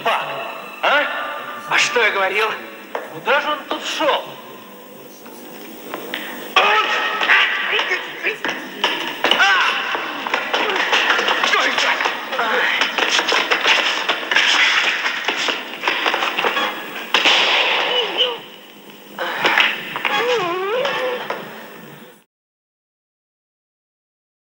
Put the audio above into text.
Шпак, а? А что я говорил? Куда же он тут шел?